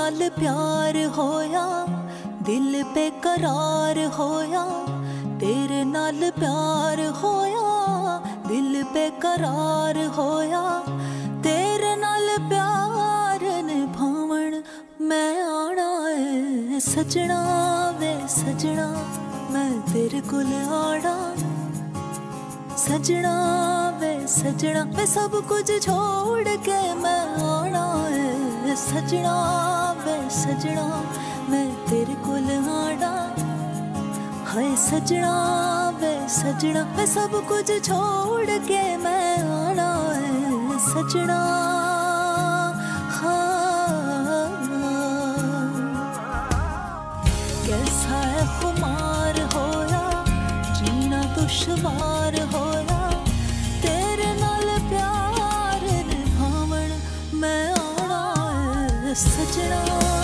नाल प्यार होया, दिल पे करार होया। तेरे नाल प्यार होया, दिल पे करार होया। तेरे नाल प्यार निभावण मैं आना है सजना वे सजना, मैं तेरे कोल आना सजना वे सजना। मैं सब कुछ छोड़ के मैं आना है सजना वे सजना, मैं तेरे कोल आना। हाय सजना वे सजना, मैं सब कुछ छोड़ के मैं आना है सजना। हाँ कैसा है खुमार होया, जीना दुश्वार होया। तेरे नाल प्यार निभावण मैं आना है सजना।